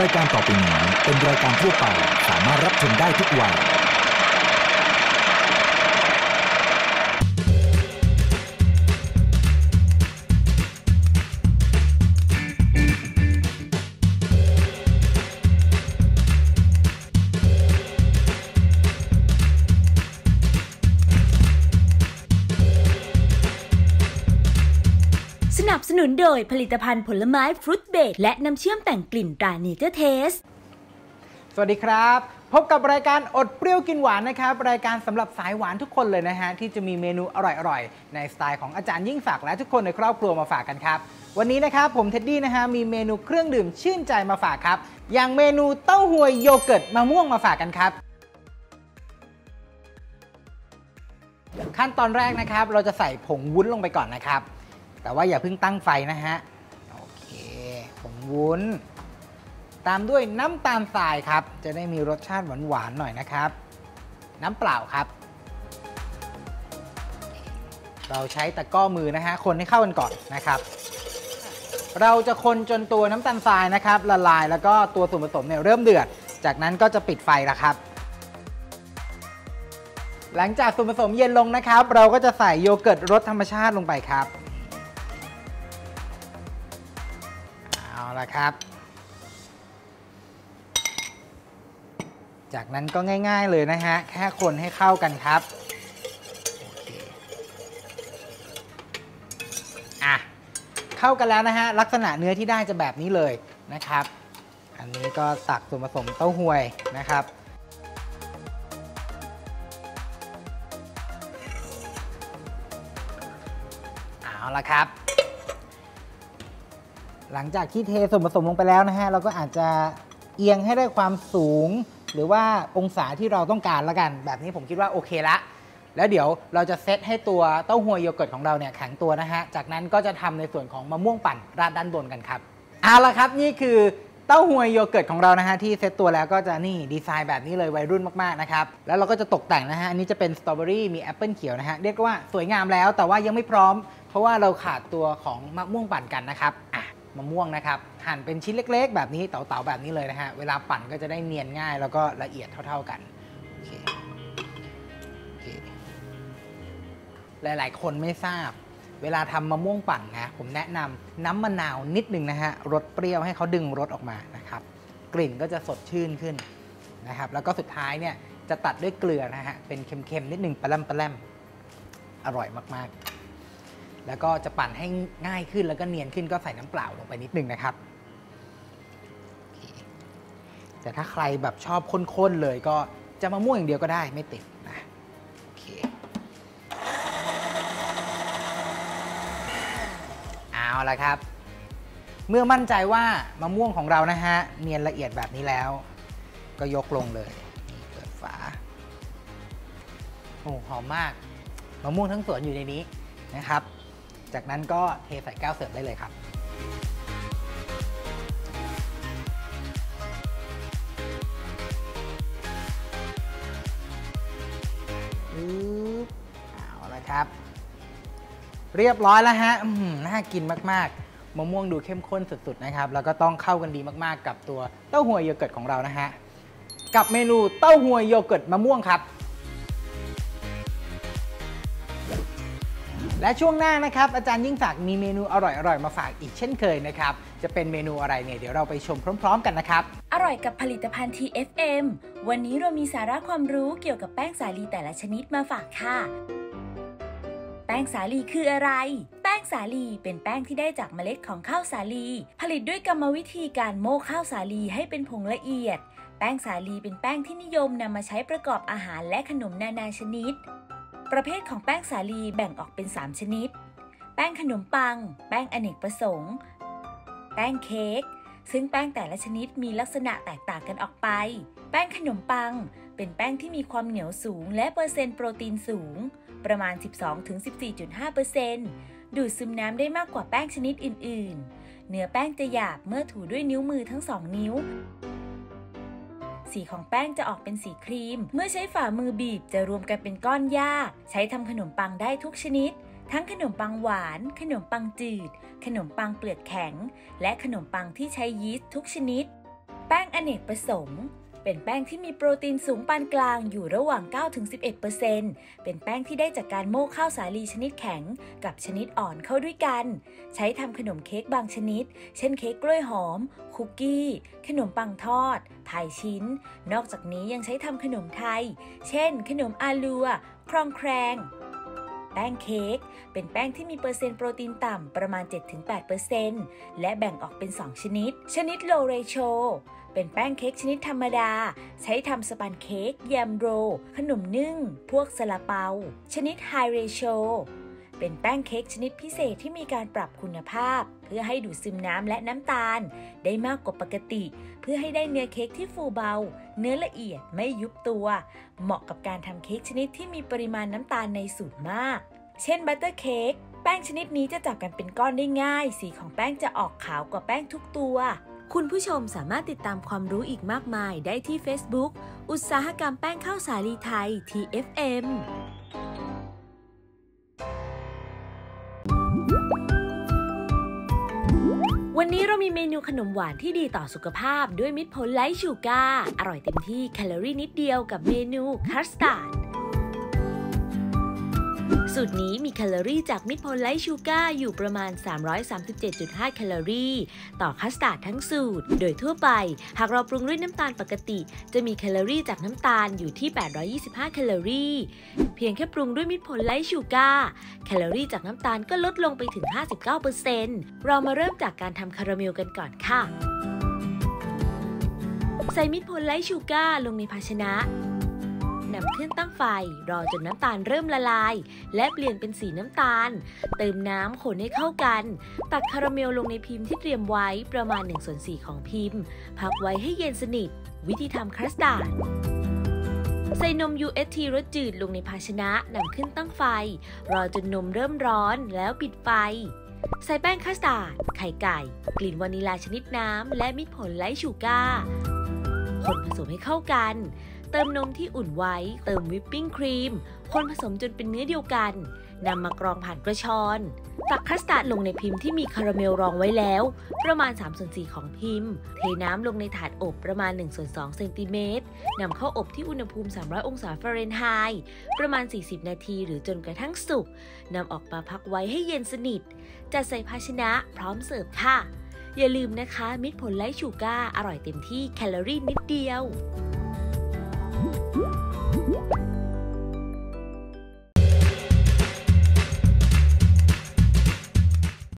รายการต่อไปนี้เป็นรายการทั่วไปสามารถรับชมได้ทุกวัยสนับสนุนโดยผลิตภัณฑ์ผลไม้ฟรุตเบรดและน้ำเชื่อมแต่งกลิ่นตราเนเจอร์เทสสวัสดีครับพบกับรายการอดเปรี้ยวกินหวานนะครับรายการสำหรับสายหวานทุกคนเลยนะฮะที่จะมีเมนูอร่อยๆในสไตล์ของอาจารย์ยิ่งศักดิ์และทุกคนในครอบครัวมาฝากกันครับวันนี้นะครับผมเท็ดดี้นะฮะมีเมนูเครื่องดื่มชื่นใจมาฝากครับอย่างเมนูเต้าหวยโยเกิร์ตมะม่วงมาฝากกันครับขั้นตอนแรกนะครับเราจะใส่ผงวุ้นลงไปก่อนนะครับแต่ว่าอย่าเพิ่งตั้งไฟนะฮะโอเคผงวุ้นตามด้วยน้ำตาลทรายครับจะได้มีรสชาติหวานๆหน่อยนะครับน้ำเปล่าครับเราใช้ตะกร้อมือนะฮะคนให้เข้ากันก่อนนะครับเราจะคนจนตัวน้ำตาลทรายนะครับละลายแล้วก็ตัวส่วนผสมเนี่ยเริ่มเดือดจากนั้นก็จะปิดไฟแล้วครับหลังจากส่วนผสมเย็นลงนะครับเราก็จะใส่โยเกิร์ตรสธรรมชาติลงไปครับเอาละครับจากนั้นก็ง่ายๆเลยนะฮะแค่คนให้เข้ากันครับเข้ากันแล้วนะฮะลักษณะเนื้อที่ได้จะแบบนี้เลยนะครับอันนี้ก็ตักส่วนผสมเต้าหวยนะครับเอาละครับหลังจากที่เทส่วนผสมลงไปแล้วนะฮะเราก็อาจจะเอียงให้ได้ความสูงหรือว่าองศาที่เราต้องการแล้วกันแบบนี้ผมคิดว่าโอเคละแล้วเดี๋ยวเราจะเซตให้ตัวเต้าหวยโยเกิร์ตของเราเนี่ยแข็งตัวนะฮะจากนั้นก็จะทำในส่วนของมะม่วงปั่นราดด้านบนกันครับเอาละครับนี่คือเต้าหวยโยเกิร์ตของเรานะฮะที่เซตตัวแล้วก็จะนี่ดีไซน์แบบนี้เลยวัยรุ่นมากๆนะครับแล้วเราก็จะตกแต่งนะฮะอันนี้จะเป็นสตรอเบอรี่มีแอปเปิลเขียวนะฮะเรียกว่าสวยงามแล้วแต่ว่ายังไม่พร้อมเพราะว่าเราขาดตัวของมะม่วงปั่นกันนะครับมะม่วงนะครับหั่นเป็นชิ้นเล็กๆแบบนี้เต๋าๆแบบนี้เลยนะฮะเวลาปั่นก็จะได้เนียนง่ายแล้วก็ละเอียดเท่าๆกันโอเคหลายๆคนไม่ทราบเวลาทำมะม่วงปั่นนะผมแนะนำน้ำมะนาวนิดนึงนะฮะรสเปรี้ยวให้เขาดึงรสออกมานะครับกลิ่นก็จะสดชื่นขึ้นนะครับแล้วก็สุดท้ายเนี่ยจะตัดด้วยเกลือนะฮะเป็นเค็มๆนิดนึงปลาแรมอร่อยมากๆแล้วก็จะปั่นให้ง่ายขึ้นแล้วก็เนียนขึ้นก็ใส่น้ำเปล่าลงไปนิดนึงนะครับแต่ถ้าใครแบบชอบข้นๆเลยก็จะมะม่วงอย่างเดียวก็ได้ไม่ติดนะโอเคเอาละครับเมื่อมั่นใจว่ามะม่วงของเรานะฮะเนียนละเอียดแบบนี้แล้วก็ยกลงเลยเปิดฝาโอ้หอมมากมะม่วงทั้งสวนอยู่ในนี้นะครับจากนั้นก็เทใส่แก้วเสิร์ฟได้เลยครับเอาละครับเรียบร้อยแล้วฮะน่ากินมากๆมะม่วงดูเข้มข้นสุดๆนะครับแล้วก็ต้องเข้ากันดีมากๆกับตัวเต้าหวยโยเกิร์ตของเรานะฮะกับเมนูเต้าหวยโยเกิร์ตมะม่วงครับและช่วงหน้านะครับอาจารย์ยิ่งศักดิ์มีเมนูอร่อยๆมาฝากอีกเช่นเคยนะครับจะเป็นเมนูอะไรเนี่ยเดี๋ยวเราไปชมพร้อมๆกันนะครับอร่อยกับผลิตภัณฑ์ TFM วันนี้เรามีสาระความรู้เกี่ยวกับแป้งสาลีแต่ละชนิดมาฝากค่ะแป้งสาลีคืออะไรแป้งสาลีเป็นแป้งที่ได้จากเมล็ดของข้าวสาลีผลิตด้วยกรรมวิธีการโม่ข้าวสาลีให้เป็นผงละเอียดแป้งสาลีเป็นแป้งที่นิยมนำมาใช้ประกอบอาหารและขนมนานาชนิดประเภทของแป้งสาลีแบ่งออกเป็น3ชนิดแป้งขนมปังแป้งอเนกประสงค์แป้งเค้กซึ่งแป้งแต่ละชนิดมีลักษณะแตกต่างกันออกไปแป้งขนมปังเป็นแป้งที่มีความเหนียวสูงและเปอร์เซ็นต์โปรตีนสูงประมาณ 12-14.5% ดูดซึมน้ำได้มากกว่าแป้งชนิดอื่นๆเนื้อแป้งจะหยาบเมื่อถูด้วยนิ้วมือทั้ง2นิ้วสีของแป้งจะออกเป็นสีครีมเมื่อใช้ฝ่ามือบีบจะรวมกันเป็นก้อนหญ้าใช้ทำขนมปังได้ทุกชนิดทั้งขนมปังหวานขนมปังจืดขนมปังเปลือกแข็งและขนมปังที่ใช้ยีสต์ทุกชนิดแป้งอเนกประสงค์เป็นแป้งที่มีโปรตีนสูงปานกลางอยู่ระหว่าง 9-11% เป็นแป้งที่ได้จากการโม่ข้าวสาลีชนิดแข็งกับชนิดอ่อนเข้าด้วยกันใช้ทำขนมเค้กบางชนิดเช่นเค้กกล้วยหอมคุกกี้ขนมปังทอดพายชิ้นนอกจากนี้ยังใช้ทำขนมไทยเช่นขนมอาลัวครองแครงแป้งเค้กเป็นแป้งที่มีเปอร์เซ็นต์โปรตีนต่ำประมาณ 7-8% และแบ่งออกเป็น2ชนิดlow ratioเป็นแป้งเค้กชนิดธรรมดาใช้ทำสปันเค้กแยมโรขนมนึ่งพวกซาลาเปาชนิด high ratio เป็นแป้งเค้กชนิดพิเศษที่มีการปรับคุณภาพเพื่อให้ดูดซึมน้ำและน้ำตาลได้มากกว่าปกติเพื่อให้ได้เนื้อเค้กที่ฟูเบาเนื้อละเอียดไม่ยุบตัวเหมาะกับการทำเค้กชนิดที่มีปริมาณน้ำตาลในสูตรมากเช่นบัตเตอร์เค้กแป้งชนิดนี้จะจับกันเป็นก้อนได้ง่ายสีของแป้งจะออกขาวกว่าแป้งทุกตัวคุณผู้ชมสามารถติดตามความรู้อีกมากมายได้ที่ Facebook อุตสาหกรรมแป้งข้าวสาลีไทย TFM วันนี้เรามีเมนูขนมหวานที่ดีต่อสุขภาพด้วยมิตรผลไร้ชูการ์อร่อยเต็มที่แคลอรี่นิดเดียวกับเมนูคัสตาร์ดสูตรนี้มีแคลอรี่จากมิตรผลไร้ชูการ์อยู่ประมาณ 337.5 แคลอรี่ต่อคัสตาร์ดทั้งสูตรโดยทั่วไปหากเราปรุงด้วยน้ำตาลปกติจะมีแคลอรี่จากน้ำตาลอยู่ที่ 825 แคลอรี่เพียงแค่ปรุงด้วยมิตรผลไร้ชูการ์แคลอรี่จากน้ำตาลก็ลดลงไปถึง 59% เรามาเริ่มจากการทำคาราเมลกันก่อนค่ะใส่มิตรผลไร้ชูการ์ลงในภาชนะนำขึ้นตั้งไฟรอจนน้ำตาลเริ่มละลายและเปลี่ยนเป็นสีน้ำตาลเติมน้ำคนให้เข้ากันตักคาราเมลลงในพิมพ์ที่เตรียมไว้ประมาณ 1/4 ของพิมพ์พักไว้ให้เย็นสนิทวิธีทำคัสตาร์ดใส่นม UHT รสจืดลงในภาชนะนำขึ้นตั้งไฟรอจนนมเริ่มร้อนแล้วปิดไฟใส่แป้งคัสตาร์ดไข่ไก่กลิ่นวานิลาชนิดน้ำและมิตรผลไร้ชูการ์คนผสมให้เข้ากันเติมนมที่อุ่นไว้เติมวิปปิ้งครีมคนผสมจนเป็นเนื้อเดียวกันนำมากรองผ่านกระชอนตักคัสตาร์ดลงในพิมพ์ที่มีคาราเมลรองไว้แล้วประมาณ 3/4 ของพิมพ์เทน้ำลงในถาดอบประมาณ 1/2 เซนติเมตรนำเข้าอบที่อุณหภูมิ 300 องศาฟาเรนไฮต์ประมาณ 40 นาทีหรือจนกระทั่งสุกนำออกมาพักไว้ให้เย็นสนิทจัดใส่ภาชนะพร้อมเสิร์ฟค่ะอย่าลืมนะคะมิตรผลไร้ชูการ์อร่อยเต็มที่แคลอรี่นิดเดียว